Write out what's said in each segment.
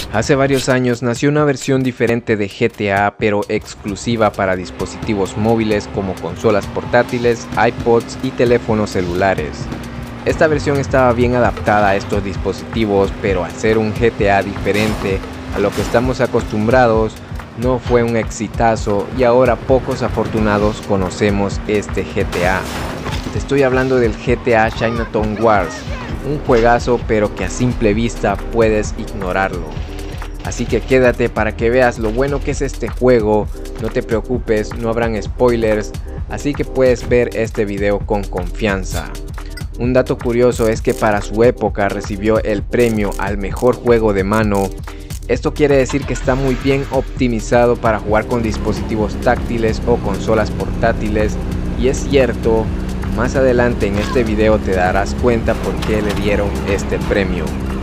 Hace varios años nació una versión diferente de GTA, pero exclusiva para dispositivos móviles como consolas portátiles, iPods y teléfonos celulares. Esta versión estaba bien adaptada a estos dispositivos, pero al ser un GTA diferente a lo que estamos acostumbrados, no fue un exitazo y ahora pocos afortunados conocemos este GTA. Te estoy hablando del GTA Chinatown Wars, un juegazo pero que a simple vista puedes ignorarlo. Así que quédate para que veas lo bueno que es este juego. No te preocupes, no habrán spoilers, así que puedes ver este video con confianza. Un dato curioso es que para su época recibió el premio al mejor juego de mano. Esto quiere decir que está muy bien optimizado para jugar con dispositivos táctiles o consolas portátiles, y es cierto, más adelante en este video te darás cuenta por qué le dieron este premio.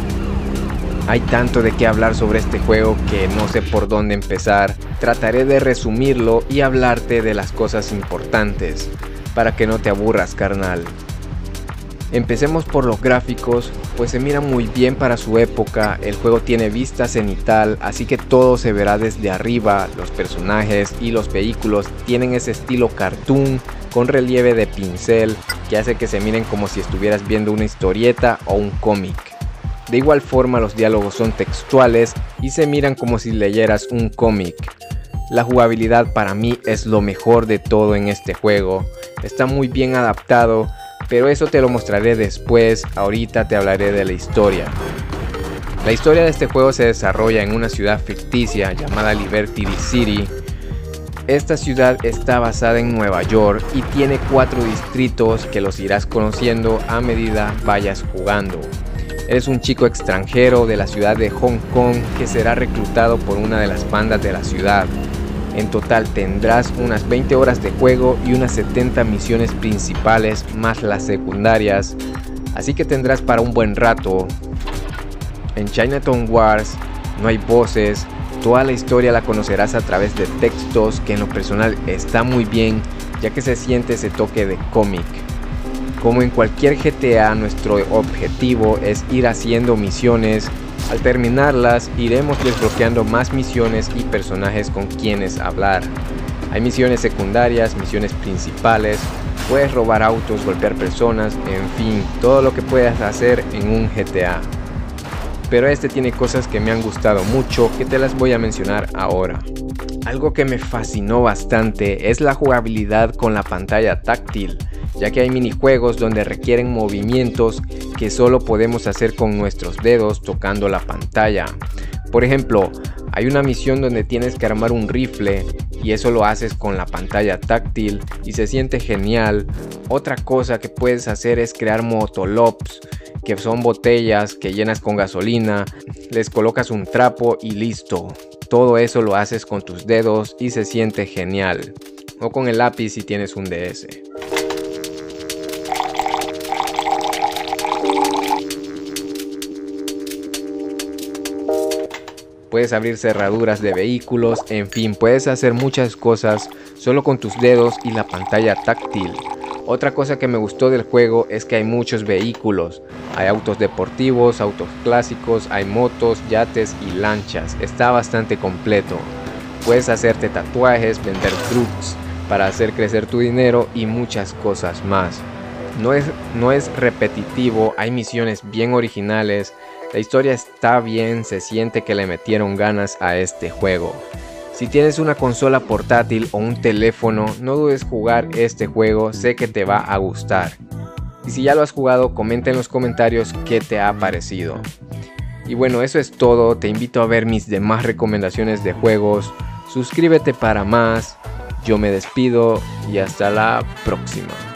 Hay tanto de qué hablar sobre este juego que no sé por dónde empezar. Trataré de resumirlo y hablarte de las cosas importantes, para que no te aburras, carnal. Empecemos por los gráficos, pues se mira muy bien para su época. El juego tiene vista cenital, así que todo se verá desde arriba. Los personajes y los vehículos tienen ese estilo cartoon con relieve de pincel que hace que se miren como si estuvieras viendo una historieta o un cómic. De igual forma, los diálogos son textuales y se miran como si leyeras un cómic. La jugabilidad para mí es lo mejor de todo en este juego. Está muy bien adaptado, pero eso te lo mostraré después. Ahorita te hablaré de la historia. La historia de este juego se desarrolla en una ciudad ficticia llamada Liberty City. Esta ciudad está basada en Nueva York y tiene 4 distritos que los irás conociendo a medida vayas jugando. Eres un chico extranjero de la ciudad de Hong Kong que será reclutado por una de las bandas de la ciudad. En total tendrás unas 20 horas de juego y unas 70 misiones principales más las secundarias, así que tendrás para un buen rato. En Chinatown Wars no hay voces, toda la historia la conocerás a través de textos, que en lo personal está muy bien, ya que se siente ese toque de cómic. Como en cualquier GTA, nuestro objetivo es ir haciendo misiones. Al terminarlas, iremos desbloqueando más misiones y personajes con quienes hablar. Hay misiones secundarias, misiones principales, puedes robar autos, golpear personas, en fin, todo lo que puedas hacer en un GTA. Pero este tiene cosas que me han gustado mucho, que te las voy a mencionar ahora. Algo que me fascinó bastante es la jugabilidad con la pantalla táctil, ya que hay minijuegos donde requieren movimientos que solo podemos hacer con nuestros dedos tocando la pantalla. Por ejemplo, hay una misión donde tienes que armar un rifle y eso lo haces con la pantalla táctil y se siente genial. Otra cosa que puedes hacer es crear motolops, que son botellas que llenas con gasolina, les colocas un trapo y listo. Todo eso lo haces con tus dedos y se siente genial. O con el lápiz si tienes un DS. Puedes abrir cerraduras de vehículos, en fin, puedes hacer muchas cosas solo con tus dedos y la pantalla táctil. Otra cosa que me gustó del juego es que hay muchos vehículos. Hay autos deportivos, autos clásicos, hay motos, yates y lanchas. Está bastante completo. Puedes hacerte tatuajes, vender trucks para hacer crecer tu dinero y muchas cosas más. No es repetitivo, hay misiones bien originales. La historia está bien, se siente que le metieron ganas a este juego. Si tienes una consola portátil o un teléfono, no dudes jugar este juego, sé que te va a gustar. Y si ya lo has jugado, comenta en los comentarios qué te ha parecido. Y bueno, eso es todo, te invito a ver mis demás recomendaciones de juegos, suscríbete para más, yo me despido y hasta la próxima.